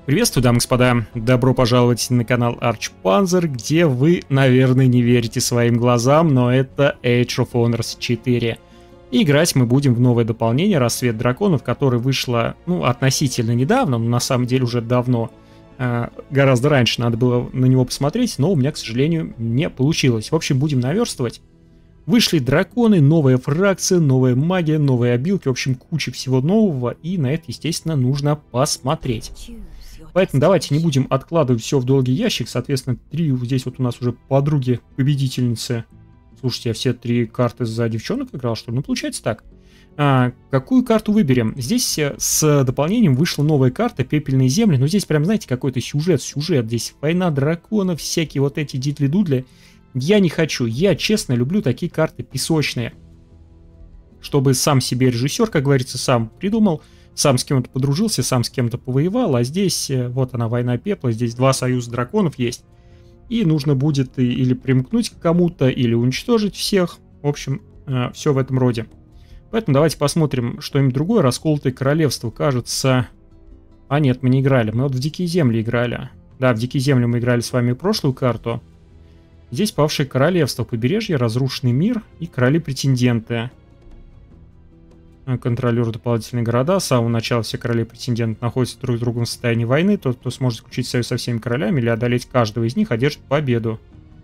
Приветствую, дамы и господа, добро пожаловать на канал Archpanzer, где вы, наверное, не верите своим глазам, но это Age of Honors 4. И играть мы будем в новое дополнение «Рассвет драконов», которое вышло, относительно недавно, но на самом деле уже давно. Гораздо раньше надо было на него посмотреть, но у меня, к сожалению, не получилось. В общем, будем наверстывать. Вышли драконы, новая фракция, новая магия, новые обилки, в общем, куча всего нового, и на это, естественно, нужно посмотреть. Поэтому давайте не будем откладывать все в долгий ящик. Соответственно, здесь вот у нас уже подруги-победительницы. Слушайте, я все 3 карты за девчонок играл, что ли? Ну, получается так. Какую карту выберем? Здесь с дополнением вышла новая карта «Пепельные земли». Но здесь прям, знаете, какой-то сюжет. Здесь война драконов, всякие вот эти дидли-дудли. Я не хочу. Я, честно, люблю такие карты песочные. Чтобы сам себе режиссер, как говорится, сам придумал. Сам с кем-то подружился, сам с кем-то повоевал, а здесь, вот она, война пепла, здесь 2 союза драконов есть. И нужно будет или примкнуть к кому-то, или уничтожить всех. В общем, все в этом роде. Поэтому давайте посмотрим что-нибудь другое. Расколотое королевство, кажется... А нет, мы не играли, мы вот в Дикие земли играли. Да, в Дикие земли мы играли с вами прошлую карту. Здесь павшее королевство, побережье, разрушенный мир и короли-претенденты. Контролируют дополнительные города. С самого начала все короли-претенденты находятся друг с другом в состоянии войны. Тот, кто сможет заключить союз со всеми королями или одолеть каждого из них, одержит победу.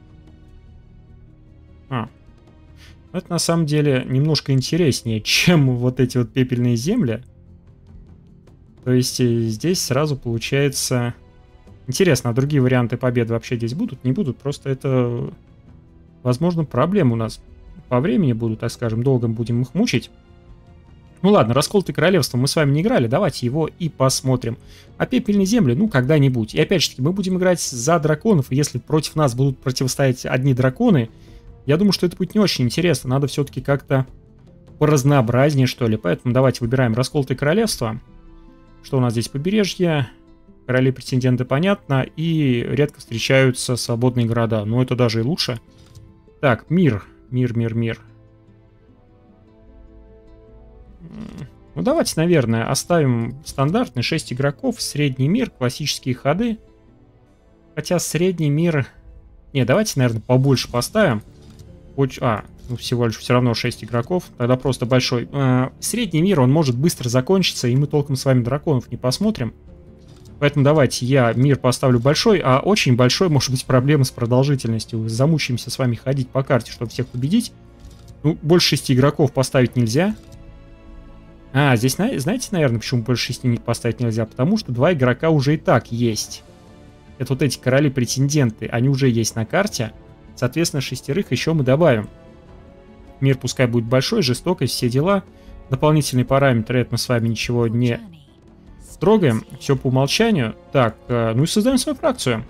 Это на самом деле немножко интереснее, чем вот эти вот пепельные земли. То есть здесь сразу получается... Интересно, а другие варианты победы вообще здесь будут? Не будут, просто это... Возможно, проблемы у нас по времени будут, так скажем, долго будем их мучить. Ну ладно, расколотое королевство мы с вами не играли, давайте его и посмотрим. А пепельные земли, когда-нибудь. И опять же таки, мы будем играть за драконов, и если против нас будут противостоять одни драконы, я думаю, что это будет не очень интересно. Надо все-таки как-то поразнообразнее, что ли. Поэтому давайте выбираем расколотое королевство. Что у нас здесь? Побережье, короли-претенденты, понятно, и редко встречаются свободные города. Но это даже и лучше. Так, мир. Ну, давайте, наверное, оставим стандартный 6 игроков, средний мир, классические ходы. Хотя средний мир... Не, давайте, наверное, побольше поставим. Всего лишь все равно 6 игроков. Тогда просто большой. Средний мир, он может быстро закончиться, и мы толком с вами драконов не посмотрим. Поэтому давайте я мир поставлю большой, а очень большой может быть проблема с продолжительностью. Замучаемся с вами ходить по карте, чтобы всех победить. Ну, больше 6 игроков поставить нельзя. Здесь, знаете, наверное, почему больше 6 не поставить нельзя? Потому что 2 игрока уже и так есть. Это вот эти короли-претенденты, они уже есть на карте. Соответственно, 6 еще мы добавим. Мир пускай будет большой, жестокость, все дела. Дополнительные параметры, это мы с вами ничего не трогаем. Все по умолчанию. Так, ну и создаем свою фракцию.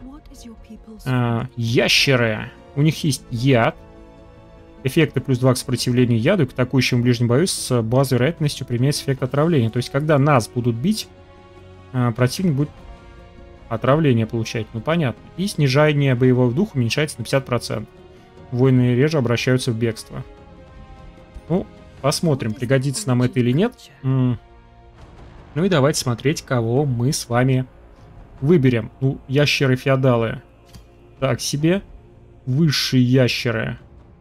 Ящеры. У них есть яд. Эффекты плюс 2 к сопротивлению яду, к атакующему в ближнем бою с базовой вероятностью применяется эффект отравления. То есть, когда нас будут бить, противник будет отравление получать. Ну, понятно. И снижение боевого духа уменьшается на 50%. Воины реже обращаются в бегство. Ну, посмотрим, пригодится нам это или нет. Ну и давайте смотреть, кого мы с вами выберем. Ну, ящеры-феодалы. Так себе. Высшие ящеры.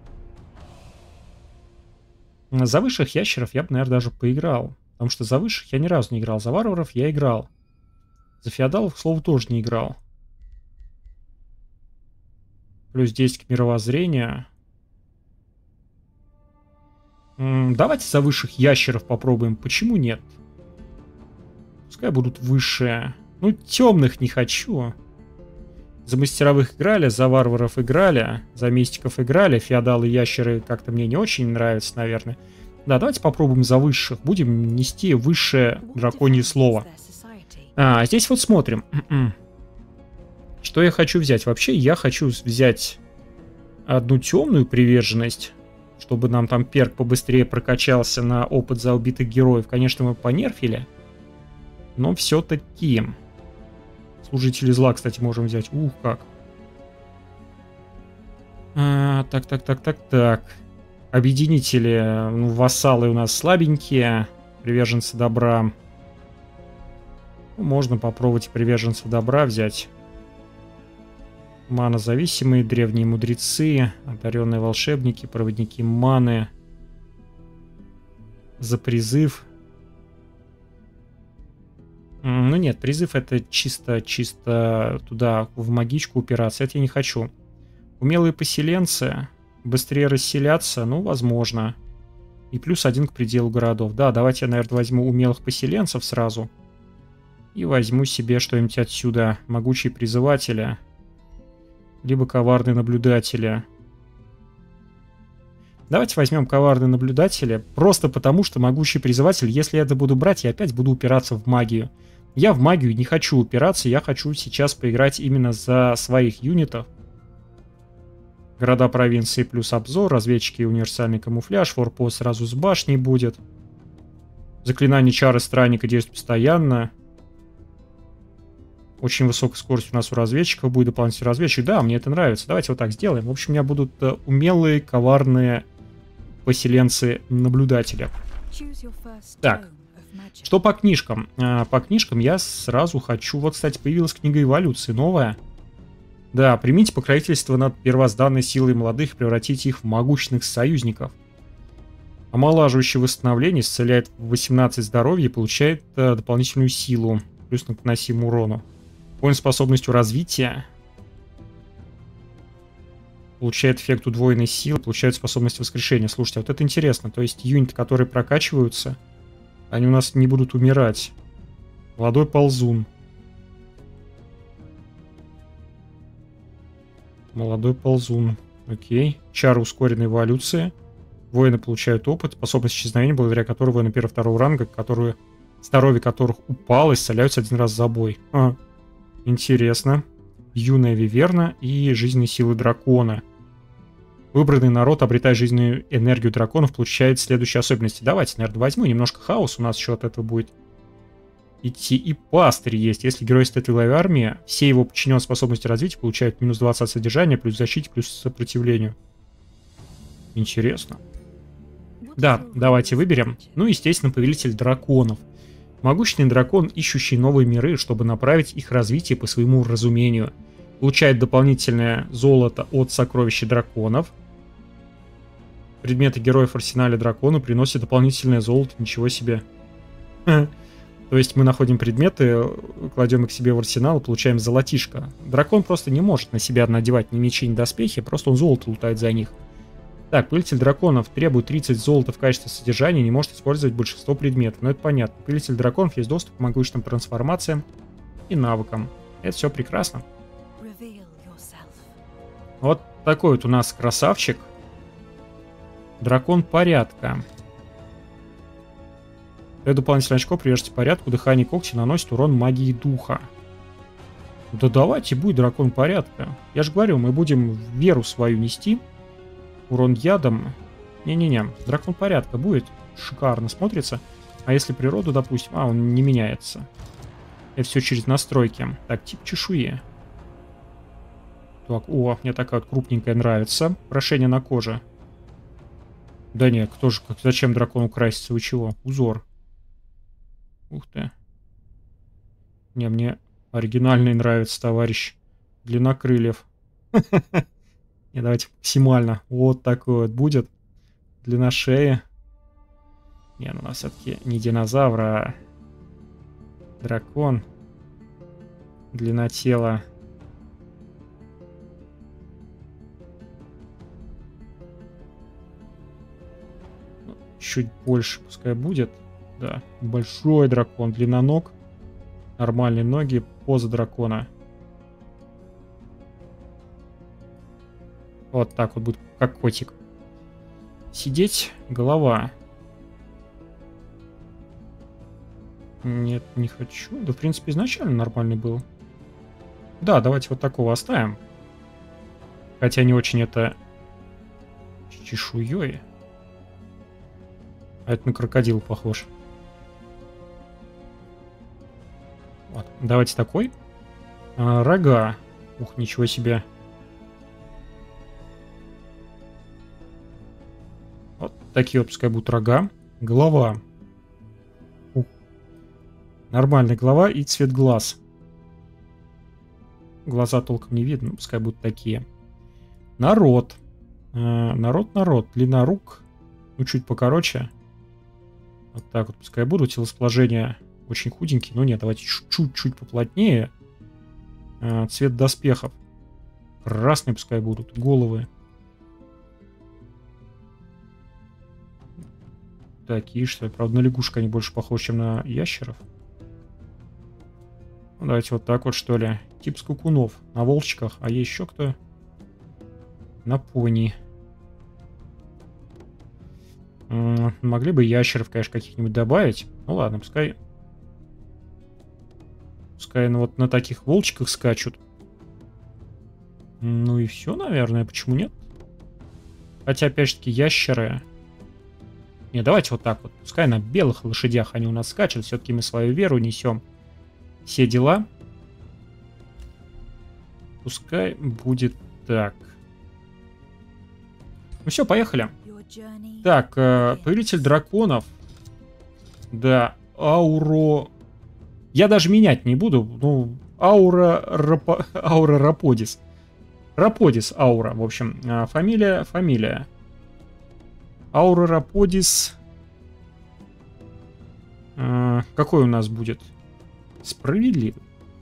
За высших ящеров я бы, наверное, даже поиграл. Потому что за высших я ни разу не играл. За варваров я играл. За феодалов, к слову, тоже не играл. Плюс 10 к мировоззрению. Давайте за высших ящеров попробуем. Почему нет? Пускай будут высшие. Ну, темных не хочу. За мастеровых играли, за варваров играли, за мистиков играли. Феодалы и ящеры как-то мне не очень нравятся, наверное. Да, давайте попробуем за высших. Будем нести высшее драконье слово. Здесь вот смотрим. Что я хочу взять? Вообще, я хочу взять одну темную приверженность, чтобы нам там перк побыстрее прокачался на опыт за убитых героев. Конечно, мы понерфили, но все-таки... Служители зла, кстати, можем взять. Ух, как. Так. Объединители. Ну, вассалы у нас слабенькие. Приверженцы добра. Можно попробовать приверженца добра взять. Мана-зависимые, древние мудрецы, одаренные волшебники, проводники маны. За призыв. Ну нет, призыв это чисто туда, в магичку упираться. Это я не хочу. Умелые поселенцы. Быстрее расселяться, ну, возможно. И +1 к пределу городов. Да, давайте я, наверное, возьму умелых поселенцев сразу. И возьму себе что-нибудь отсюда. Могучие призыватели. Либо коварные наблюдатели. Давайте возьмем коварные наблюдатели. Просто потому, что могучий призыватель, если я это буду брать, я опять буду упираться в магию. Я в магию не хочу упираться. Я хочу сейчас поиграть именно за своих юнитов. Города провинции плюс обзор. Разведчики и универсальный камуфляж. Форпост сразу с башней будет. Заклинание чары странника действует постоянно. Очень высокая скорость у нас у разведчиков будет, дополнительный разведчик. Да, мне это нравится. Давайте вот так сделаем. В общем, у меня будут умелые, коварные поселенцы-наблюдатели. Так, что по книжкам? По книжкам я сразу хочу... Вот, кстати, появилась книга эволюции новая. Да, примите покровительство над первозданной силой молодых и превратите их в могущественных союзников. Омолаживающее восстановление исцеляет 18 здоровья и получает дополнительную силу. Плюс к наносимому урону. Воин с способностью развития получает эффект удвоенной силы, получает способность воскрешения. Слушайте, вот это интересно. То есть юниты, которые прокачиваются, они у нас не будут умирать. Молодой ползун. Молодой ползун. Окей. Чары ускоренной эволюции. Воины получают опыт. Способность исчезновения, благодаря которой воины 1-2 ранга, здоровье которых упало, исцеляются один раз за бой. Интересно. Юная виверна и жизненные силы дракона. Выбранный народ, обретая жизненную энергию драконов, получает следующие особенности. Давайте, наверное, возьму немножко хаос. У нас еще от этого будет идти. И пастырь есть. Если герой стоит в главе армии, все его подчиненные способности развития получают минус 20 от содержания, плюс защите, плюс сопротивлению. Интересно. Да, давайте выберем. Ну, естественно, повелитель драконов. Могущественный дракон, ищущий новые миры, чтобы направить их развитие по своему разумению. Получает дополнительное золото от сокровища драконов. Предметы героев в арсенале дракона приносят дополнительное золото. Ничего себе. То есть мы находим предметы, кладем их к себе в арсенал и получаем золотишко. Дракон просто не может на себя надевать ни мечи, ни доспехи, просто он золото лутает за них. Так, повелитель драконов требует 30 золота в качестве содержания и не может использовать большинство предметов. Но это понятно. Повелитель драконов есть доступ к могущественным трансформациям и навыкам. Это все прекрасно. Вот такой вот у нас красавчик. Дракон порядка. Это дополнительное очко, привержите порядку, дыхание когти наносит урон магии духа. Да давайте будет дракон порядка. Я же говорю, мы будем веру свою нести. Урон ядом. Не-не-не, дракон порядка будет. Шикарно смотрится. А если природу, допустим... он не меняется. Это все через настройки. Так, тип чешуи. Так, мне такая вот крупненькая нравится. Прошение на коже. Да не, кто же, зачем дракону краситься? Вы чего? Узор. Ух ты. Не, мне оригинальный нравится, товарищ. Длина крыльев. Не, давайте максимально. Вот такой вот будет. Длина шеи. Не, ну у нас все-таки не динозавр, а дракон. Длина тела. Чуть больше пускай будет. Да, большой дракон. Длина ног. Нормальные ноги. Поза дракона. Вот так вот будет, как котик. Сидеть, голова. Нет, не хочу. Да, в принципе, изначально нормальный был. Да, давайте вот такого оставим. Хотя не очень это чешуей. А это на крокодила похож. Вот, давайте такой. Рога. Ух, ничего себе. Вот такие вот пускай будут рога. Голова. Нормальная голова и цвет глаз. Глаза толком не видно, пускай будут такие. Народ. Народ. Длина рук. Ну, чуть покороче. Вот так вот пускай будут. Телосложение очень худенькие. Ну нет, давайте чуть-чуть поплотнее. Цвет доспехов. Красные пускай будут. Головы. Такие, что ли. Правда, на лягушек они больше похожи, чем на ящеров. Ну, давайте вот так вот, что ли. Тип скакунов. На волчках. А есть еще кто? На пони. Могли бы ящеров, конечно, каких-нибудь добавить. Ну ладно, пускай... Пускай вот на таких волчках скачут. Ну и все, наверное. Почему нет? Хотя, опять же таки, ящеры... Не, давайте вот так вот. Пускай на белых лошадях они у нас скачут. Все-таки мы свою веру несем. Все дела. Пускай будет так. Ну все, поехали. Так, повелитель драконов. Да, ауро... Я даже менять не буду. Ну, аура Раподис. Раподис аура, в общем. Фамилия. Аура Раподис. Какой у нас будет? Справедливый.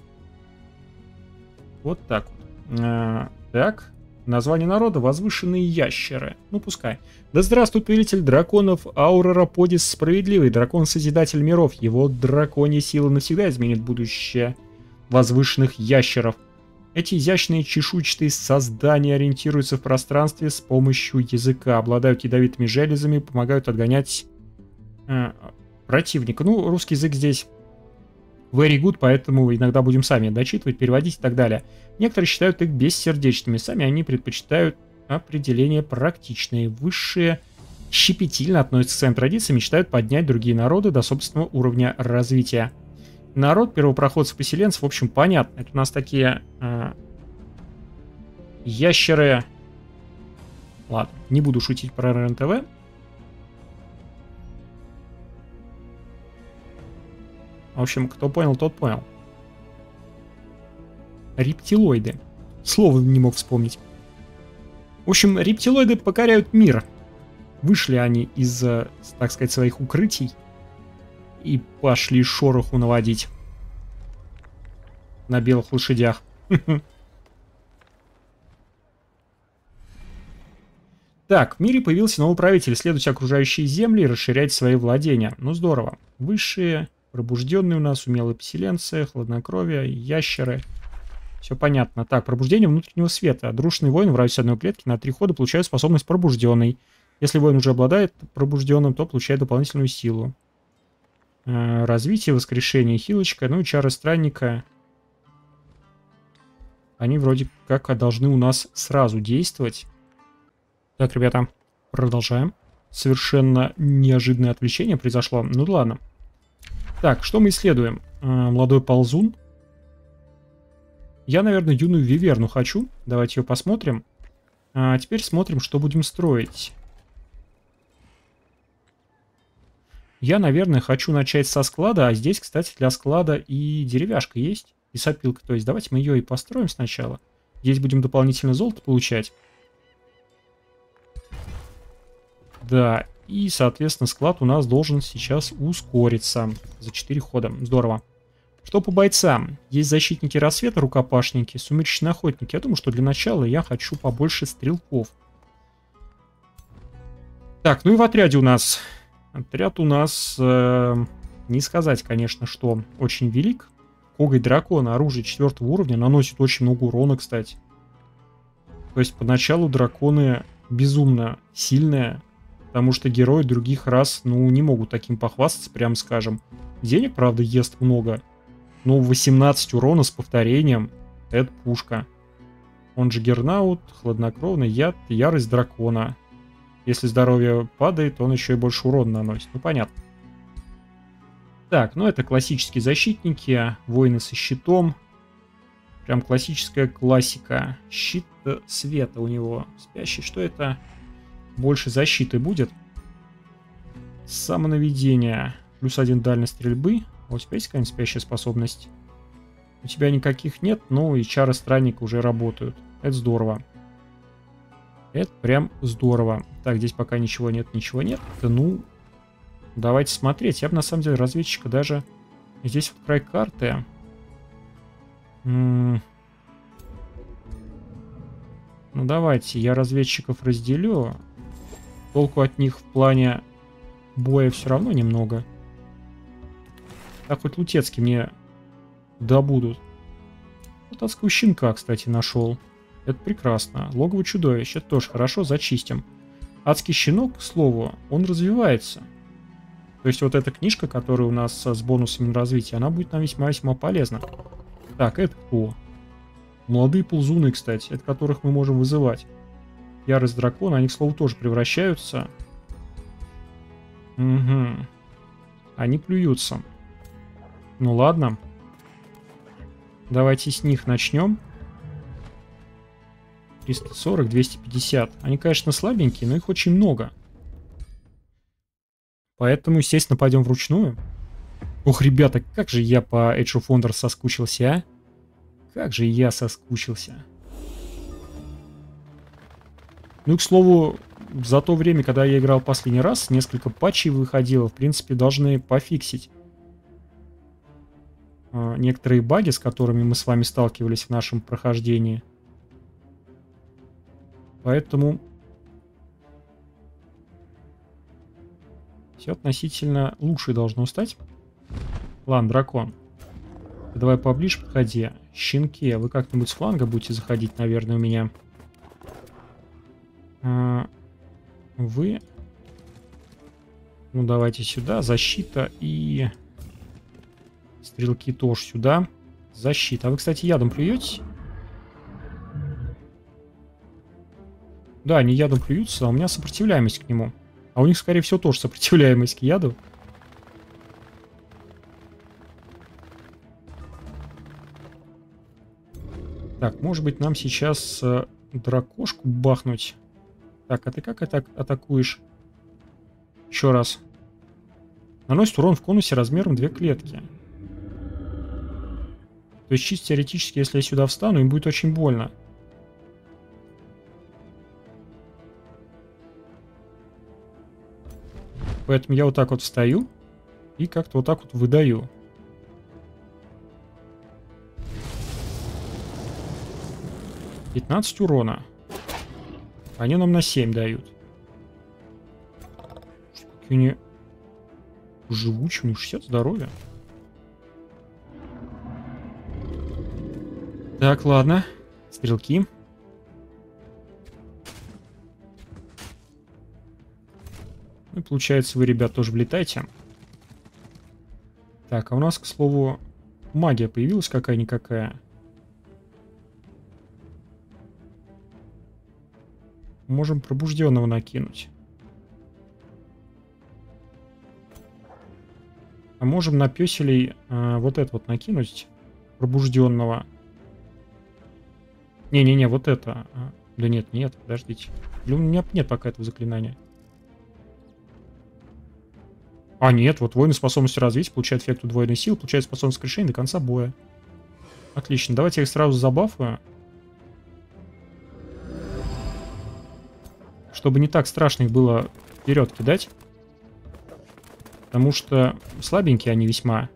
Вот так вот. Так. Название народа — возвышенные ящеры. Ну, пускай. Да здравствует повелитель драконов Аура Раподис справедливый, дракон-созидатель миров. Его драконья сила навсегда изменит будущее возвышенных ящеров. Эти изящные чешуйчатые создания ориентируются в пространстве с помощью языка, обладают ядовитыми железами, помогают отгонять противника. Ну, русский язык здесь very good, поэтому иногда будем сами дочитывать, переводить и так далее. Некоторые считают их бессердечными, сами они предпочитают определения практичные. Высшие щепетильно относятся к своим традициям, мечтают поднять другие народы до собственного уровня развития. Народ первопроходцев, поселенцев, в общем, понятно. Это у нас такие ящеры. Ладно, не буду шутить про РНТВ. В общем, кто понял, тот понял. Рептилоиды. Слово не мог вспомнить. В общем, рептилоиды покоряют мир. Вышли они из, так сказать, своих укрытий и пошли шороху наводить на белых лошадях. Так, в мире появился новый правитель. Исследуйте окружающие земли и расширяйте свои владения. Ну, здорово. Высшие... Пробужденные у нас, умелые поселенцы, хладнокровие, ящеры. Все понятно. Так, пробуждение внутреннего света. Дружный воин в радиусе одной клетки на 3 хода получает способность пробужденный. Если воин уже обладает пробужденным, то получает дополнительную силу. Развитие, воскрешение, хилочка. Ну и чары странника. Они вроде как должны у нас сразу действовать. Так, ребята, продолжаем. Совершенно неожиданное отвлечение произошло. Ну да ладно. Так, что мы исследуем? Молодой ползун. Я, наверное, юную виверну хочу. Давайте ее посмотрим. А теперь смотрим, что будем строить. Я, наверное, хочу начать со склада. А здесь, кстати, для склада и деревяшка есть. И сопилка. То есть давайте мы ее и построим сначала. Здесь будем дополнительно золото получать. Да. И, соответственно, склад у нас должен сейчас ускориться за 4 хода. Здорово. Что по бойцам? Есть защитники рассвета, рукопашники, сумеречные охотники. Я думаю, что для начала я хочу побольше стрелков. Так, ну и в отряде у нас... Отряд у нас... не сказать, конечно, что очень велик. Коготь дракона, оружие 4 уровня, наносит очень много урона, кстати. То есть поначалу драконы безумно сильные. Потому что герои других рас, ну, не могут таким похвастаться, прям скажем. Денег, правда, ест много. Но 18 урона с повторением — это пушка. Он же Гернаут, хладнокровный, яд, ярость дракона. Если здоровье падает, он еще и больше урона наносит. Ну, понятно. Так, ну это классические защитники. Воины со щитом. Прям классическая классика. Щит света у него. Спящий, что это? Больше защиты будет. Самонаведение. +1 дальность стрельбы. А у тебя есть какая-нибудь спящая способность? У тебя никаких нет, но и чары странника уже работают. Это здорово. Это прям здорово. Так, здесь пока ничего нет, ничего нет. Да ну, давайте смотреть. Я бы на самом деле разведчика даже... Здесь вот край карты. Ну давайте, я разведчиков разделю. Толку от них в плане боя все равно немного. Так хоть Лутецкий мне добудут. Вот адского щенка, кстати, нашел. Это прекрасно. Логово чудовищ. Это тоже хорошо, зачистим. Адский щенок, к слову, он развивается. То есть вот эта книжка, которая у нас с бонусами на развитие, она будет нам весьма-весьма полезна. Так, это кто? Молодые ползуны, кстати, это которых мы можем вызывать. Ярость дракона, они, к слову, тоже превращаются. Угу. Они плюются. Ну ладно. Давайте с них начнем. 340, 250. Они, конечно, слабенькие, но их очень много. Поэтому, естественно, пойдем вручную. Ох, ребята, как же я по Age of Wonders соскучился, а? Как же я соскучился. Ну и, к слову, за то время, когда я играл последний раз, несколько патчей выходило. В принципе, должны пофиксить некоторые баги, с которыми мы с вами сталкивались в нашем прохождении. Поэтому все относительно лучше должно стать. Ладно, дракон. Давай поближе подходи. Щенки, вы как-нибудь с фланга будете заходить, наверное, у меня. Вы... Ну, давайте сюда. Защита и... Стрелки тоже сюда. Защита. А вы, кстати, ядом плюетесь? Да, они ядом плюются, а у меня сопротивляемость к нему. А у них, скорее всего, тоже сопротивляемость к яду. Так, может быть, нам сейчас дракошку бахнуть. Так, а ты как атакуешь? Еще раз. Наносит урон в конусе размером 2 клетки. То есть, чисто теоретически, если я сюда встану, им будет очень больно. Поэтому я вот так вот встаю и как-то вот так вот выдаю. «15 урона. Они нам на 7 дают. Какие они живучие, у них 60 здоровья. Так, ладно. Стрелки. Ну, получается, вы, ребят, тоже влетаете. Так, а у нас, к слову, магия появилась какая-никакая. Можем пробужденного накинуть. А можем на пёселей вот это вот накинуть. Пробужденного. Не-не-не, вот это. Да нет, подождите. У меня нет пока этого заклинания. А, нет, вот воины способности развить, получает эффект удвоенной силы, получает способность к решению до конца боя. Отлично, давайте я их сразу забафаю. Чтобы не так страшно их было вперед кидать. Потому что слабенькие они весьма.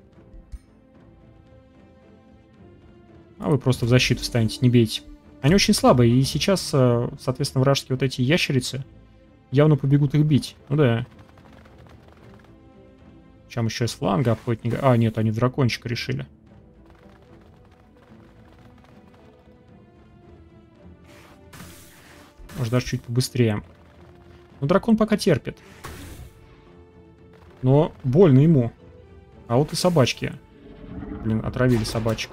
А вы просто в защиту встанете, не бейте. Они очень слабые, и сейчас, соответственно, вражеские вот эти ящерицы явно побегут их бить. Ну да. Чем еще из фланга охотника. А, нет, они дракончика решили. Может, даже чуть побыстрее. Но дракон пока терпит. Но больно ему. А вот и собачки. Блин, отравили собачек.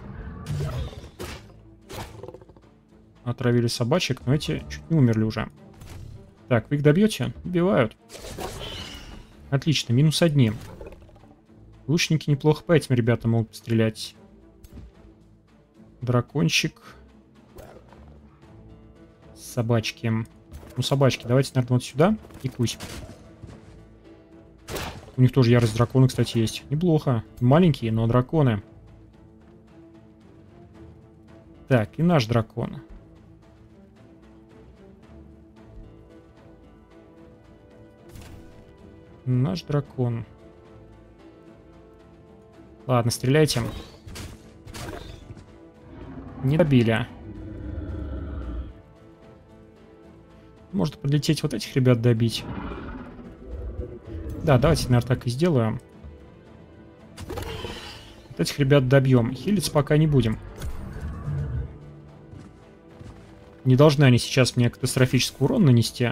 Отравили собачек, но эти чуть не умерли уже. Так, вы их добьете? Убивают. Отлично, -1. Лучники неплохо по этим ребятам могут стрелять. Дракончик. Собачки. Ну, собачки, давайте, наверное, вот сюда и кусь. У них тоже ярость дракона, кстати, есть. Неплохо. Маленькие, но драконы. Так, и наш дракон. Наш дракон. Ладно, стреляйте. Не добили. Может подлететь вот этих ребят добить. Да, давайте, наверное, так и сделаем. Вот этих ребят добьем. Хилиться пока не будем. Не должны они сейчас мне катастрофический урон нанести.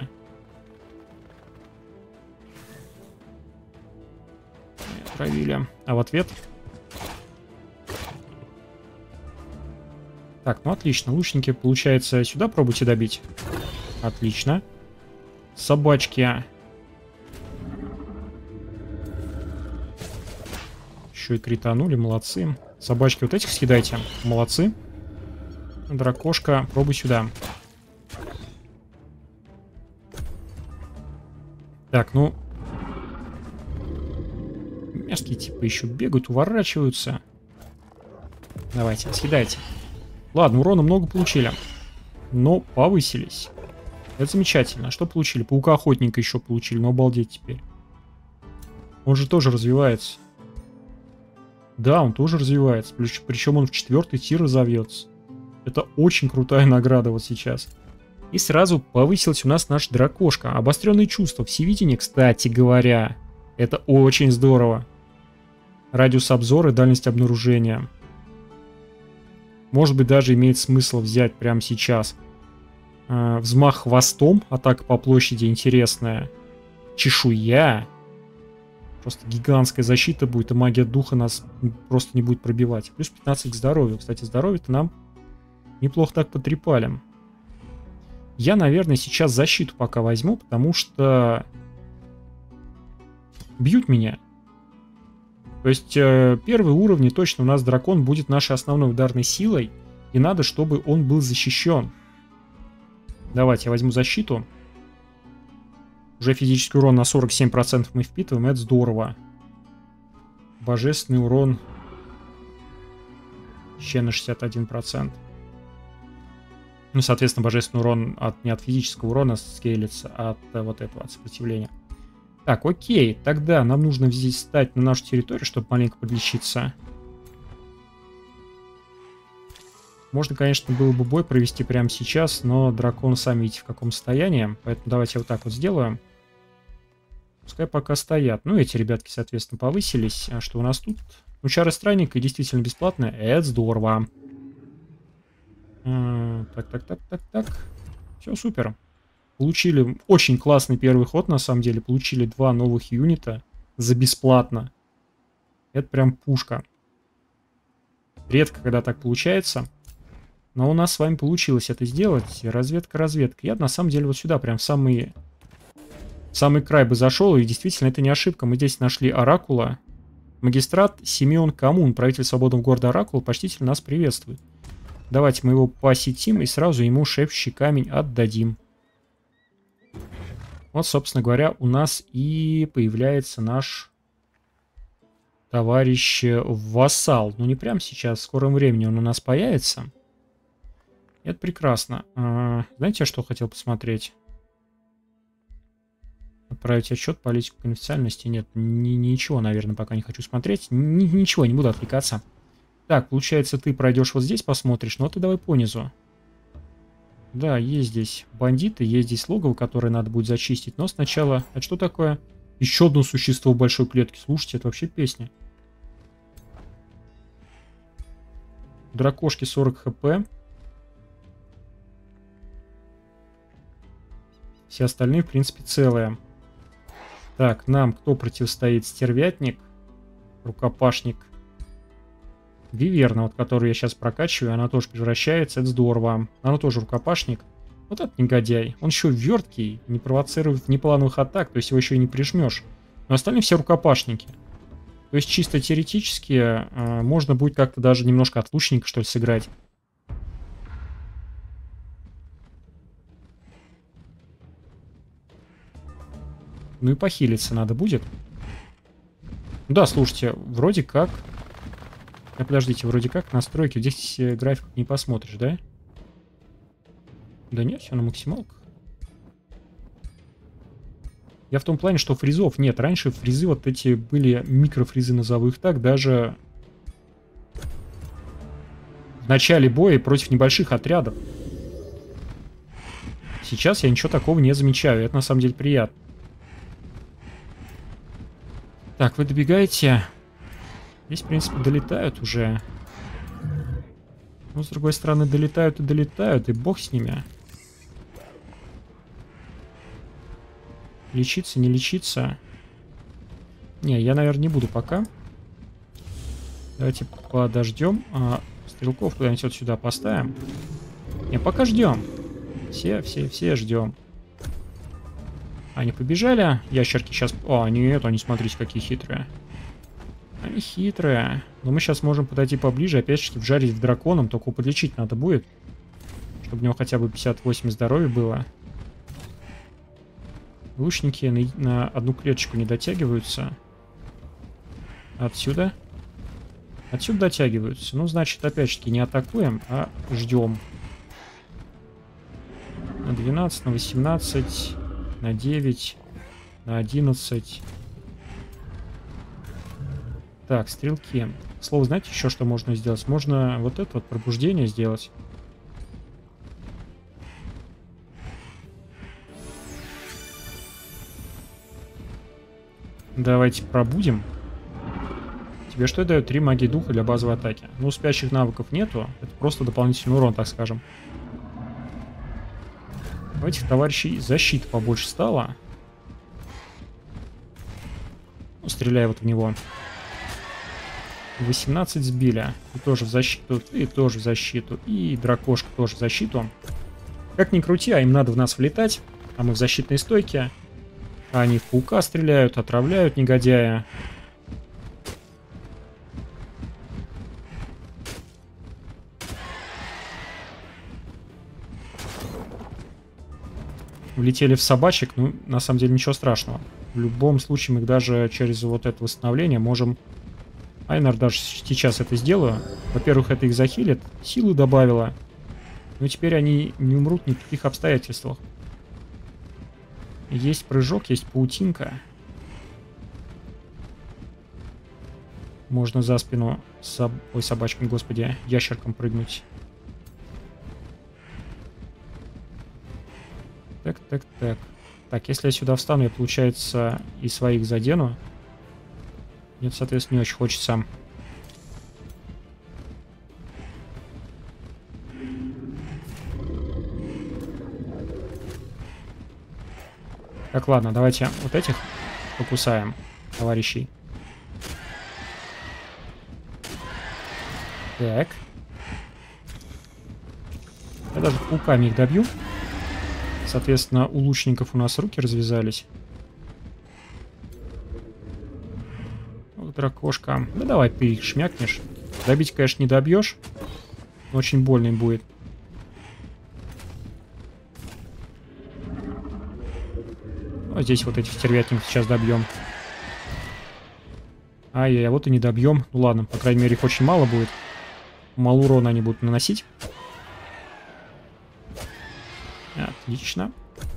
Отравили. А в ответ... Так, ну отлично. Лучники, получается, сюда пробуйте добить. Отлично. Собачки. Еще и кританули, молодцы. Собачки вот этих съедайте. Молодцы. Дракошка, пробуй сюда. Так, ну... Мерзкие типа еще бегают, уворачиваются. Давайте, съедайте. Ладно, урона много получили. Но повысились. Это замечательно. Что получили? Паука-охотника еще получили. Ну, обалдеть теперь. Он же тоже развивается. Да, он тоже развивается. Причем он в 4-й тир разовьется. Это очень крутая награда вот сейчас. И сразу повысилась у нас наш дракошка. Обостренные чувства. Всевидение, кстати говоря. Это очень здорово. Радиус обзора и дальность обнаружения. Может быть, даже имеет смысл взять прямо сейчас. Взмах хвостом. Атака по площади интересная. Чешуя. Просто гигантская защита будет, и магия духа нас просто не будет пробивать. Плюс 15 к здоровью. Кстати, здоровье-то нам неплохо так потрепали. Я, наверное, сейчас защиту пока возьму, потому что бьют меня. То есть первые уровни точно у нас дракон будет нашей основной ударной силой, и надо, чтобы он был защищен. Давайте я возьму защиту. Уже физический урон на 47% мы впитываем, это здорово. Божественный урон еще на 61%. Ну, соответственно, божественный урон не от физического урона скейлится, а от вот этого, от сопротивления. Так, окей, тогда нам нужно здесь встать на нашу территорию, чтобы маленько подлечиться. Можно, конечно, было бы бой провести прямо сейчас, но драконы сами видите в каком состоянии. Поэтому давайте вот так вот сделаем. Пускай пока стоят. Ну, эти ребятки, соответственно, повысились. А что у нас тут? Ну, чары странника действительно бесплатная. Это здорово. Так. Все, супер. Получили очень классный первый ход, на самом деле. Получили 2 новых юнита за бесплатно. Это прям пушка. Редко, когда так получается. Но у нас с вами получилось это сделать. Разведка. Я на самом деле вот сюда, прям в самый край бы зашел. И действительно, это не ошибка. Мы здесь нашли Оракула. Магистрат Симеон Коммун, правитель свободного города Оракула, почтительно нас приветствует. Давайте мы его посетим и сразу ему шепчущий камень отдадим. Вот, собственно говоря, у нас и появляется наш товарищ вассал. Ну, не прямо сейчас, в скором времени он у нас появится. Это прекрасно. Знаете, что хотел посмотреть? Отправить отчет, политику конфиденциальности. Нет, ничего, наверное, пока не хочу смотреть. Ничего, не буду отвлекаться. Так, получается, ты пройдешь вот здесь, посмотришь. Ну, ты давай понизу. Да, есть здесь бандиты, есть здесь логово, которое надо будет зачистить. Но сначала... Это что такое? Еще одно существо в большой клетке. Слушайте, это вообще песня. Дракошки 40 хп. Все остальные, в принципе, целые. Так, нам кто противостоит? Стервятник, рукопашник. Виверна, вот которую я сейчас прокачиваю, она тоже превращается, это здорово. Она тоже рукопашник. Вот этот негодяй. Он еще верткий, не провоцирует неплановых атак, то есть его еще и не прижмешь. Но остальные все рукопашники. То есть чисто теоретически можно будет как-то даже немножко от лучника, что ли, сыграть. Ну и похилиться надо будет. Да, слушайте, вроде как... подождите, вроде как настройки. Здесь график не посмотришь, да? Да нет, все на максималках. Я в том плане, что фризов нет. Раньше фризы вот эти были микрофризы, назову их так, даже в начале боя против небольших отрядов. Сейчас я ничего такого не замечаю. Это на самом деле приятно. Так, вы добегаете. Здесь, в принципе, долетают уже. Но, с другой стороны, долетают и долетают, и бог с ними. Лечиться, не лечиться. Не, я, наверное, не буду пока. Давайте подождем. Стрелков куда-нибудь вот сюда поставим. Не, пока ждем. Все ждем. Они побежали. Ящерки сейчас... О, нет, они, смотрите, какие хитрые. Они хитрые. Но мы сейчас можем подойти поближе. Опять же, вжарить в драконом. Только подлечить надо будет. Чтобы у него хотя бы 58 здоровья было. Лучники на одну клеточку не дотягиваются. Отсюда. Отсюда дотягиваются. Ну, значит, опять же, не атакуем, а ждем. На 12, на 18, на 9, на 11. Так, стрелки. Слово, знаете, еще что можно сделать? Можно вот это вот пробуждение сделать. Давайте пробудем. Тебе что дает? 3 магии духа для базовой атаки. Ну, спящих навыков нету. Это просто дополнительный урон, так скажем. У этих товарищей защита побольше стала. Ну, стреляй вот в него. 18 сбили. И тоже в защиту, и тоже в защиту. И дракошка тоже в защиту. Как ни крути, а им надо в нас влетать. А мы в защитной стойке. А они в паука стреляют, отравляют негодяя. Влетели в собачек, ну, на самом деле, ничего страшного. В любом случае, мы даже через вот это восстановление можем... Айнар даже сейчас это сделаю. Во-первых, это их захилит, силы добавило. Но теперь они не умрут ни в каких обстоятельствах. Есть прыжок, есть паутинка. Можно за спину ой, собачкам, господи, ящеркам прыгнуть. Так. Так, если я сюда встану, я, получается, и своих задену. Нет, соответственно, не очень хочется. Так, ладно, давайте вот этих покусаем, товарищей. Так. Я даже пауками их добью. Соответственно, у лучников у нас руки развязались. Вот дракошка. Да давай ты их шмякнешь. Добить, конечно, не добьешь. Но очень больно им будет. Вот здесь вот этих стервятников сейчас добьем. Ай-яй, вот и не добьем. Ну ладно, по крайней мере, их очень мало будет. Мало урона они будут наносить. Отлично.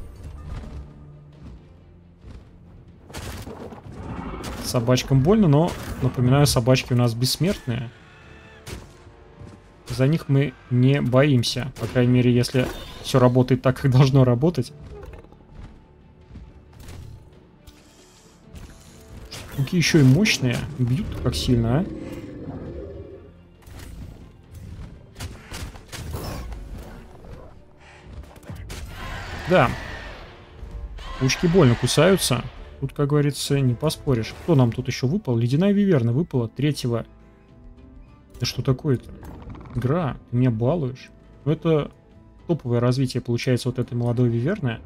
Собачкам больно, но, напоминаю, собачки у нас бессмертные. За них мы не боимся. По крайней мере, если все работает так, как должно работать. Штуки еще и мощные. Бьют как сильно, а? Да. Паучки больно кусаются. Тут, как говорится, не поспоришь. Кто нам тут еще выпал? Ледяная виверна выпала 3-го. Да что такое-то? Игра, ты меня балуешь. Ну, это топовое развитие, получается, вот этой молодой виверны.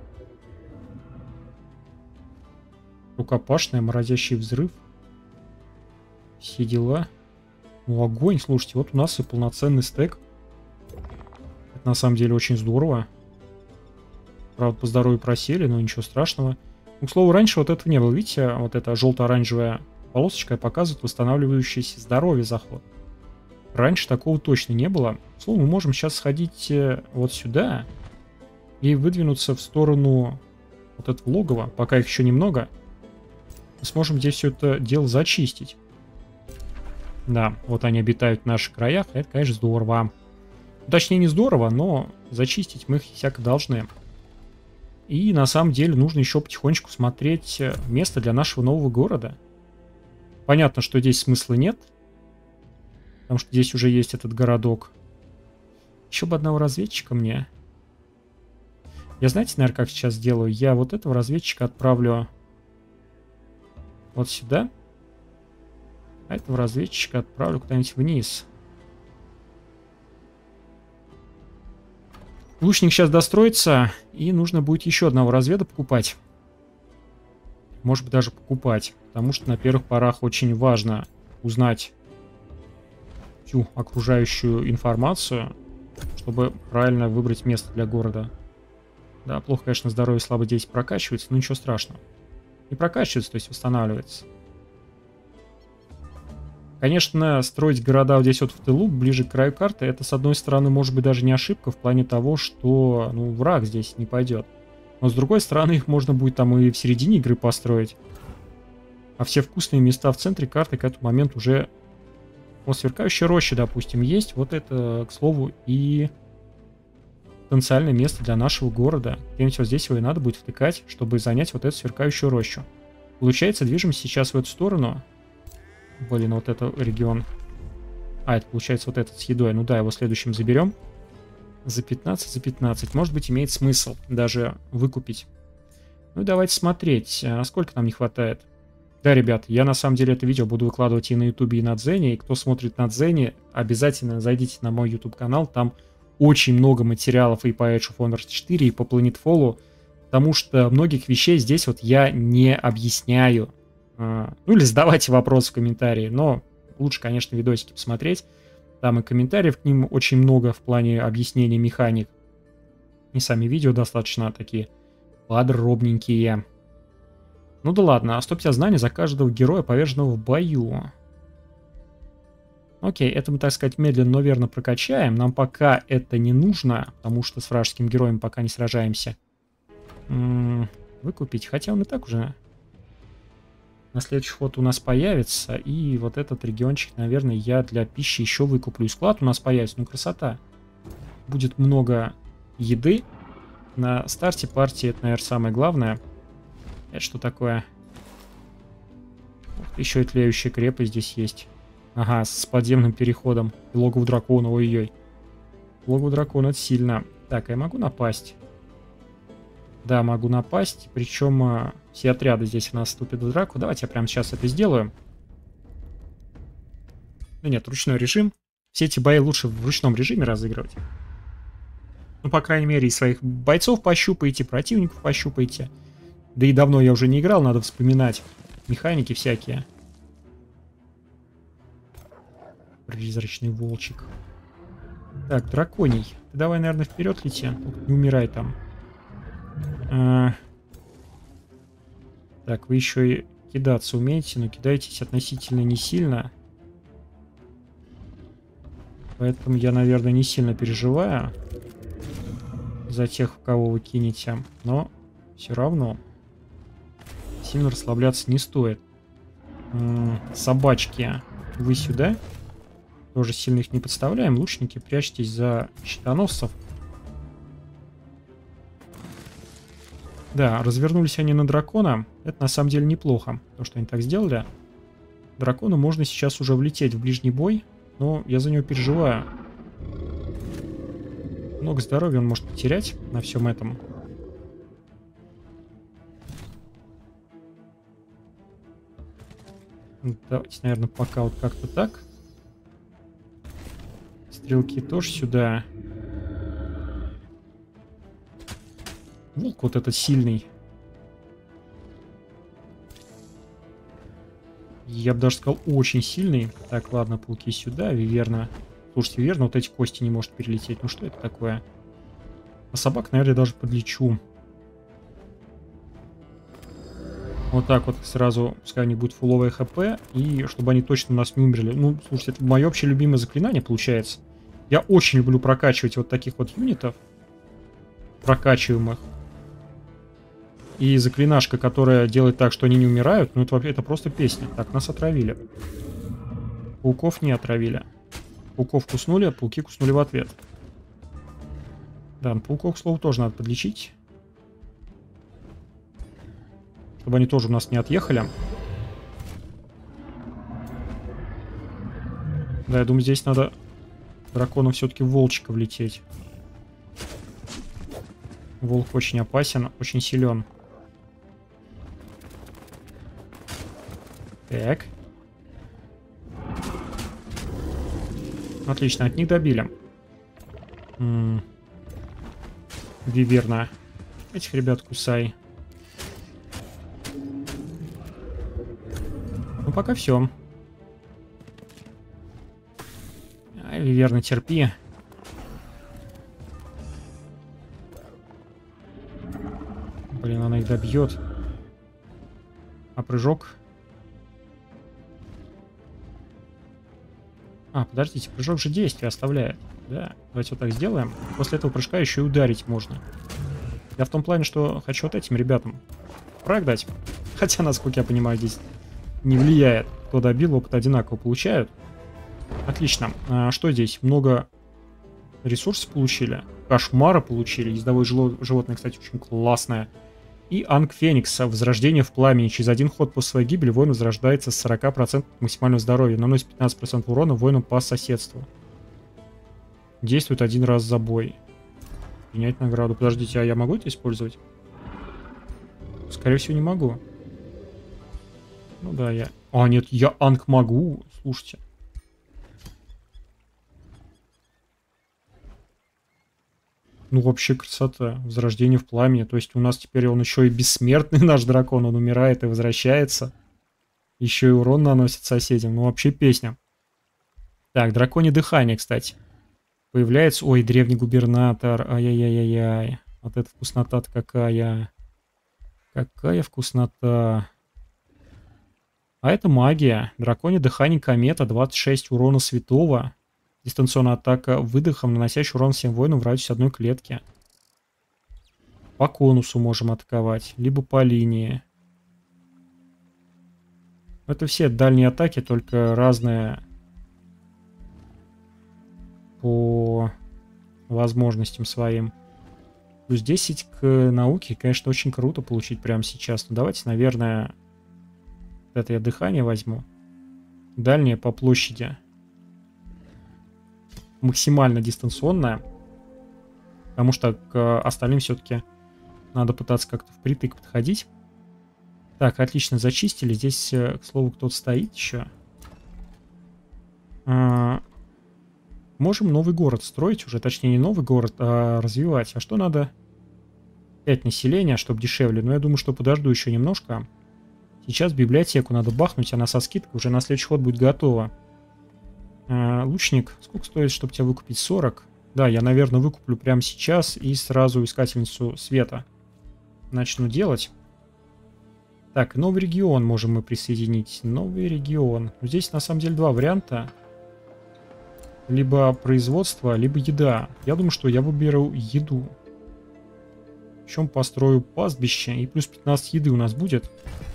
Рукопашная, морозящий взрыв. Все дела. Ну, огонь, слушайте, вот у нас и полноценный стек. Это на самом деле очень здорово. Правда, по здоровью просели, но ничего страшного. Ну, к слову, раньше вот этого не было. Видите, вот эта желто-оранжевая полосочка показывает восстанавливающееся здоровье заход. Раньше такого точно не было. Словом, мы можем сейчас сходить вот сюда и выдвинуться в сторону вот этого логова, пока их еще немного. Мы сможем здесь все это дело зачистить. Да, вот они обитают в наших краях, это, конечно, здорово. Точнее, не здорово, но зачистить мы их всяко должны. И на самом деле нужно еще потихонечку смотреть место для нашего нового города. Понятно, что здесь смысла нет, потому что здесь уже есть этот городок. Еще бы одного разведчика мне. Я, знаете, наверное, как сейчас сделаю? Я вот этого разведчика отправлю вот сюда. А этого разведчика отправлю куда-нибудь вниз. Лучник сейчас достроится, и нужно будет еще одного разведа покупать. Может быть, даже покупать. Потому что на первых порах очень важно узнать всю окружающую информацию, чтобы правильно выбрать место для города. Да, плохо, конечно, здоровье слабо здесь прокачивается, но ничего страшного. Не прокачивается, то есть восстанавливается. Конечно, строить города вот здесь вот в тылу, ближе к краю карты, это, с одной стороны, может быть даже не ошибка в плане того, что, ну, враг здесь не пойдет. Но, с другой стороны, их можно будет там и в середине игры построить. А все вкусные места в центре карты к этому моменту уже... Вот сверкающая роща, допустим, есть. Вот это, к слову, и потенциальное место для нашего города. Где-нибудь вот здесь его и надо будет втыкать, чтобы занять вот эту сверкающую рощу. Получается, движемся сейчас в эту сторону. Блин, вот это регион. А, это получается вот этот с едой. Ну да, его следующим заберем. За 15, за 15. Может быть, имеет смысл даже выкупить. Ну и давайте смотреть, сколько нам не хватает. Да, ребят, я на самом деле это видео буду выкладывать и на Ютубе, и на Дзене. И кто смотрит на Дзене, обязательно зайдите на мой YouTube канал. Там очень много материалов и по Age of Wonders 4, и по Planetfall. Потому что многих вещей здесь вот я не объясняю. Ну или задавайте вопросы в комментарии. Но лучше, конечно, видосики посмотреть. Там и комментариев к ним очень много в плане объяснения механик. И сами видео достаточно такие подробненькие. Ну да ладно, а 150 знаний за каждого героя, поверженного в бою. Окей, это мы, так сказать, медленно, но верно прокачаем. Нам пока это не нужно, потому что с вражеским героем пока не сражаемся. Выкупить, хотя он и так уже на следующий ход у нас появится. И вот этот региончик, наверное, я для пищи еще выкуплю. И склад у нас появится, ну красота. Будет много еды. На старте партии это, наверное, самое главное. Это что такое? Еще и тлеющая крепость здесь есть. Ага, с подземным переходом. И логово дракона, ой-ой. Логово дракона, это сильно. Так, а я могу напасть? Да, могу напасть. Причем все отряды здесь у нас вступят в драку. Давайте я прямо сейчас это сделаю. Ну нет, ручной режим. Все эти бои лучше в ручном режиме разыгрывать. Ну, по крайней мере, и своих бойцов пощупаете, противников пощупаете. Да и давно я уже не играл, надо вспоминать механики всякие. Призрачный волчик. Так, драконий. Ты давай, наверное, вперед лети. Не умирай там. Так, вы еще и кидаться умеете, но кидаетесь относительно не сильно. Поэтому я, наверное, не сильно переживаю за тех, кого вы кинете. Но все равно сильно расслабляться не стоит. Собачки, вы сюда. Тоже сильно их не подставляем. Лучники, прячьтесь за щитоносцев. Да, развернулись они на дракона. Это на самом деле неплохо, то, что они так сделали. Дракону можно сейчас уже влететь в ближний бой, но я за него переживаю. Много здоровья он может потерять на всем этом. Давайте, наверное, пока вот как-то так. Стрелки тоже сюда. Волк вот этот сильный. Я бы даже сказал, очень сильный. Так, ладно, пауки сюда, виверна. Слушайте, виверна вот эти кости не может перелететь. Ну что это такое? А собак, наверное, даже подлечу. Вот так вот сразу, пускай они будут фуловые хп, и чтобы они точно у нас не умерли. Ну, слушайте, это мое вообще любимое заклинание получается. Я очень люблю прокачивать вот таких вот юнитов. Прокачиваемых. И заклинашка, которая делает так, что они не умирают, ну это просто песня. Так, нас отравили. Пауков не отравили. Пауков куснули, а пауки куснули в ответ. Да, пауков, к слову, тоже надо подлечить. Чтобы они тоже у нас не отъехали. Да, я думаю, здесь надо дракону все-таки в волчика влететь. Волк очень опасен, очень силен. Так. Отлично, от них добили. Виверна. Этих ребят кусай. Ну, пока все. Виверна, терпи. Блин, она их добьет. А прыжок? А, подождите, прыжок же действие оставляет. Да, давайте вот так сделаем. После этого прыжка еще и ударить можно. Я в том плане, что хочу вот этим ребятам фраг дать. Хотя, насколько я понимаю, здесь не влияет. Кто добил, опыт одинаково получают. Отлично. А что здесь? Много ресурсов получили. Кошмара получили. Ездовое животное, кстати, очень классное. И Анг Феникса. Возрождение в пламени. Через один ход после своей гибели воин возрождается с 40% максимального здоровья. Наносит 15% урона воинам по соседству. Действует один раз за бой. Принять награду. Подождите, а я могу это использовать? Скорее всего, не могу. Ну да, я... А, нет, я Анг могу. Слушайте. Ну, вообще красота. Возрождение в пламени. То есть у нас теперь он еще и бессмертный, наш дракон. Он умирает и возвращается. Еще и урон наносит соседям. Ну, вообще песня. Так, драконье дыхание, кстати. Появляется... Ой, древний губернатор. Ай-яй-яй-яй. Вот эта вкуснота-то какая. Какая вкуснота. А это магия. Драконье дыхание комета. 26 урона святого. Дистанционная атака выдохом, наносящий урон всем воинам в радиусе одной клетки. По конусу можем атаковать, либо по линии. Это все дальние атаки, только разные по возможностям своим. Плюс 10 к науке, конечно, очень круто получить прямо сейчас. Но давайте, наверное, это я дыхание возьму. Дальнее по площади. Максимально дистанционная. Потому что к остальным все-таки надо пытаться как-то впритык подходить. Так, отлично, зачистили. Здесь, к слову, кто-то стоит еще. Можем новый город строить уже. Точнее, не новый город, а развивать. А что надо? 5 населения, чтобы дешевле. Но я думаю, что подожду еще немножко. Сейчас библиотеку надо бахнуть. Она со скидкой уже на следующий ход будет готова. Лучник, сколько стоит, чтобы тебя выкупить? 40. Да, я, наверное, выкуплю прямо сейчас и сразу искательницу света начну делать. Так, новый регион можем мы присоединить. Новый регион. Здесь на самом деле два варианта. Либо производство, либо еда. Я думаю, что я выберу еду. Причем построю пастбище, и плюс 15 еды у нас будет.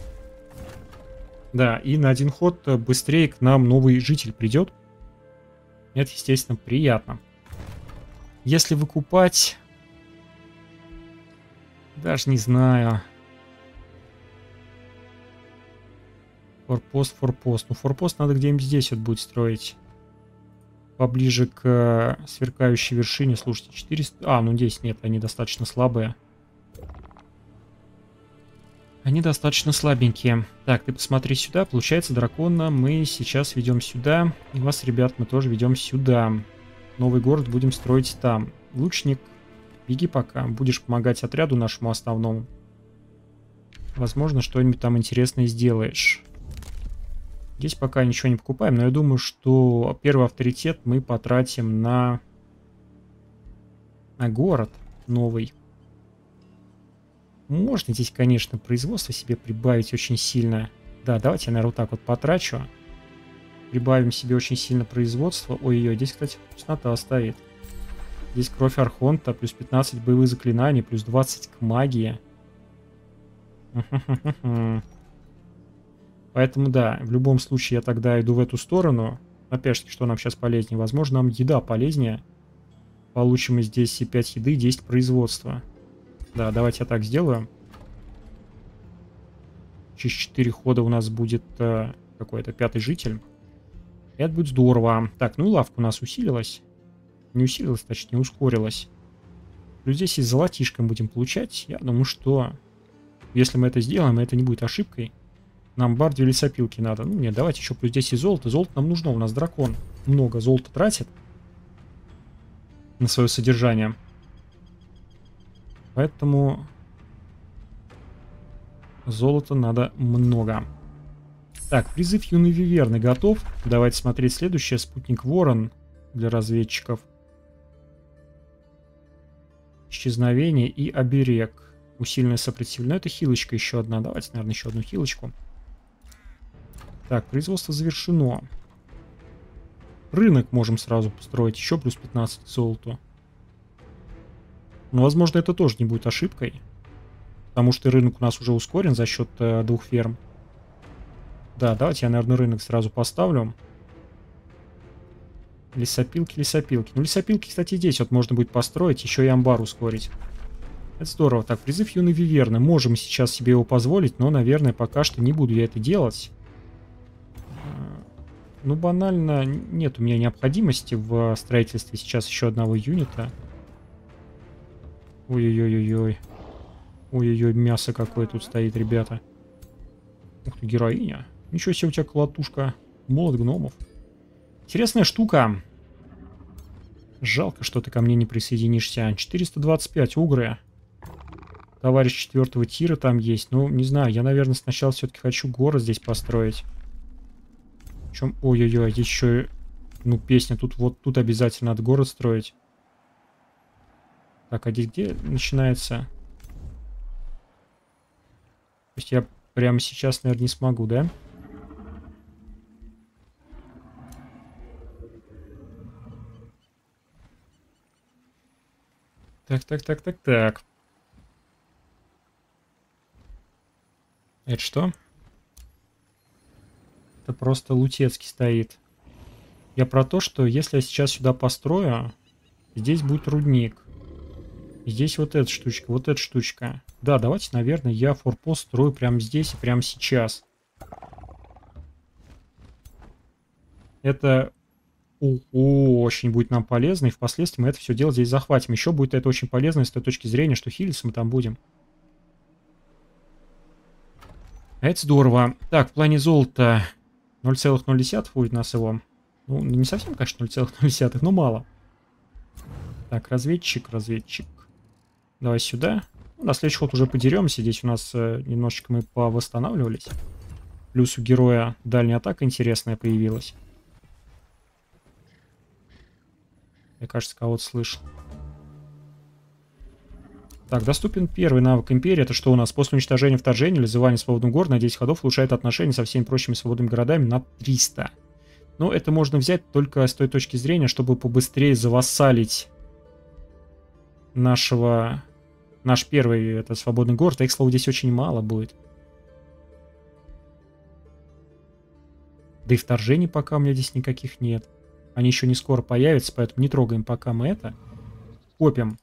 Да, и на один ход быстрее к нам новый житель придет. Это, естественно, приятно. Если выкупать... Даже не знаю. Форпост. Ну, форпост надо где-нибудь здесь вот будет строить. Поближе к сверкающей вершине. Слушайте, 400... А, ну здесь нет, они достаточно слабые. Они достаточно слабенькие. Так, ты посмотри сюда. Получается, дракона мы сейчас ведем сюда. И вас, ребят, мы тоже ведем сюда. Новый город будем строить там. Лучник, беги пока. Будешь помогать отряду нашему основному. Возможно, что-нибудь там интересное сделаешь. Здесь пока ничего не покупаем, но я думаю, что первый авторитет мы потратим на город новый. Можно здесь, конечно, производство себе прибавить очень сильно. Да, давайте я, наверное, вот так вот потрачу. Прибавим себе очень сильно производство. Ой-ой-ой, здесь, кстати, вкуснота стоит. Здесь кровь Архонта, плюс 15 боевых заклинаний, плюс 20 к магии. Поэтому да, в любом случае я тогда иду в эту сторону. Опять же, что нам сейчас полезнее? Возможно, нам еда полезнее. Получим мы здесь и 5 еды, 10 производства. Да, давайте я так сделаю. Через 4 хода у нас будет какой-то 5-й житель. Это будет здорово. Так, ну и лавка у нас усилилась. Не усилилась, точнее, ускорилась. Плюс здесь и золотишко будем получать. Я думаю, что если мы это сделаем, это не будет ошибкой. Нам бар 2 лесопилки надо. Ну нет, давайте еще плюс здесь и золото. Золото нам нужно, у нас дракон много золота тратит на свое содержание. Поэтому золота надо много. Так, призыв юной виверны готов. Давайте смотреть следующее. Спутник Ворон для разведчиков. Исчезновение и оберег. Усиленное сопротивление. Это хилочка еще одна. Давайте, наверное, еще одну хилочку. Так, производство завершено. Рынок можем сразу построить. Еще плюс 15 к золоту. Но, возможно, это тоже не будет ошибкой. Потому что рынок у нас уже ускорен за счет 2 ферм. Да, давайте я, наверное, рынок сразу поставлю. Лесопилки, лесопилки. Ну, лесопилки, кстати, здесь вот можно будет построить. Еще и амбар ускорить. Это здорово. Так, призыв юной виверны. Можем сейчас себе его позволить, но, наверное, пока что не буду я это делать. Ну, банально, нет у меня необходимости в строительстве сейчас еще одного юнита. Ой-ой-ой-ой-ой. Ой-ой-ой, мясо какое тут стоит, ребята. Ух ты, героиня. Ничего себе у тебя колотушка. Молот гномов. Интересная штука. Жалко, что ты ко мне не присоединишься. 425 угры. Товарищ 4-го тира там есть. Ну, не знаю, я, наверное, сначала все-таки хочу город здесь построить. Причем, ой-ой-ой, здесь еще, ну, песня. Тут вот тут обязательно надо город строить. Так, а здесь где начинается? То есть я прямо сейчас, наверное, не смогу, да? Так. Это что? Это просто Лутецкий стоит. Я про то, что если я сейчас сюда построю, здесь будет рудник. Здесь вот эта штучка, вот эта штучка. Да, давайте, наверное, я форпост строю прямо здесь и прямо сейчас. Это очень будет нам полезно, и впоследствии мы это все дело здесь захватим. Еще будет это очень полезно с той точки зрения, что хилиться мы там будем. Это здорово. Так, в плане золота 0,0 будет у нас его. Ну, не совсем, конечно, 0,0, но мало. Так, разведчик. Давай сюда. Ну, на следующий ход уже подеремся. Здесь у нас немножечко мы повосстанавливались. Плюс у героя дальняя атака интересная появилась. Я, кажется, кого-то слышал. Так, доступен первый навык Империи. Это что у нас? После уничтожения вторжения или вызывания свободных гор на 10 ходов улучшает отношения со всеми прочими свободными городами на 300. Но это можно взять только с той точки зрения, чтобы побыстрее завассалить наш первый это свободный город. А их, слово, здесь очень мало будет. Да и вторжений пока у меня здесь никаких нет. Они еще не скоро появятся, поэтому не трогаем пока мы это. Копим.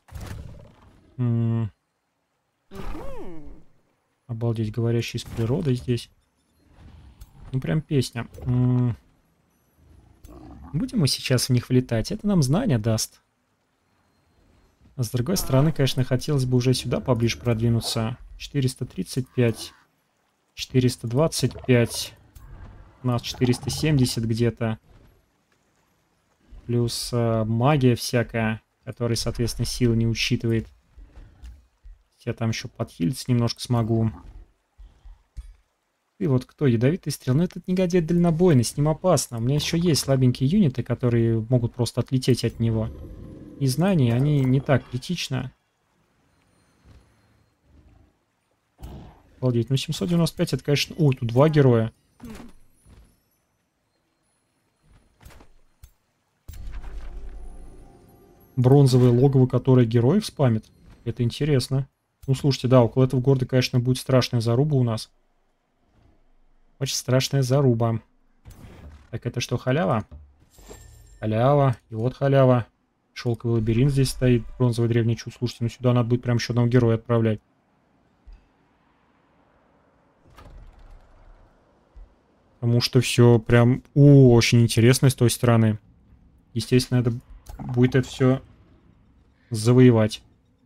Обалдеть, говорящий с природой здесь. Ну, прям песня. Будем мы сейчас в них влетать. Это нам знания даст. А с другой стороны, конечно, хотелось бы уже сюда поближе продвинуться. 435. 425. У нас 470 где-то. Плюс магия всякая, которая, соответственно, силы не учитывает. Я там еще подхилиться немножко смогу. И вот кто? Ядовитый стрел. Ну, этот негодяй дальнобойный, с ним опасно. У меня еще есть слабенькие юниты, которые могут просто отлететь от него. И знания, они не так критично. Обалдеть. Ну, 795 это, конечно... Ой, тут 2 героя. Бронзовое логово, которое героев спамит. Это интересно. Ну, слушайте, да, около этого города, конечно, будет страшная заруба у нас. Очень страшная заруба. Так, это что, халява? Халява. И вот халява. Шелковый лабиринт здесь стоит. Бронзовый древний чудо. Слушайте, ну сюда надо будет прям еще одного героя отправлять. Потому что все прям очень интересно с той стороны. Естественно, надо будет это все завоевать.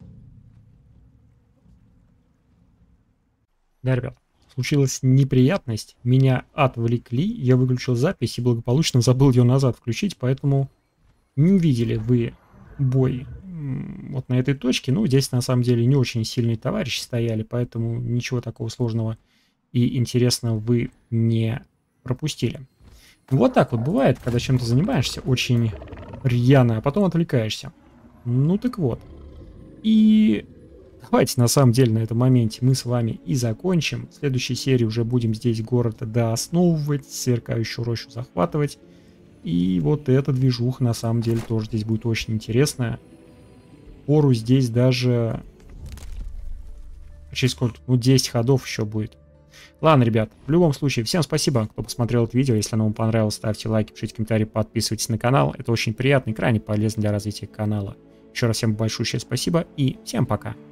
Да, ребят, случилась неприятность. Меня отвлекли, я выключил запись и благополучно забыл ее назад включить, поэтому не видели вы бой вот на этой точке. Ну, здесь на самом деле не очень сильные товарищи стояли, поэтому ничего такого сложного и интересного вы не пропустили. Вот так вот бывает, когда чем-то занимаешься очень рьяно, а потом отвлекаешься. Ну так вот. И давайте на самом деле на этом моменте мы с вами и закончим. В следующей серии уже будем здесь город доосновывать, сверкающую рощу захватывать. И вот эта движуха на самом деле тоже здесь будет очень интересная. Пору здесь даже... Через сколько? Ну 10 ходов еще будет. Ладно, ребят, в любом случае, всем спасибо, кто посмотрел это видео. Если оно вам понравилось, ставьте лайки, пишите комментарии, подписывайтесь на канал. Это очень приятно и крайне полезно для развития канала. Еще раз всем большое спасибо и всем пока.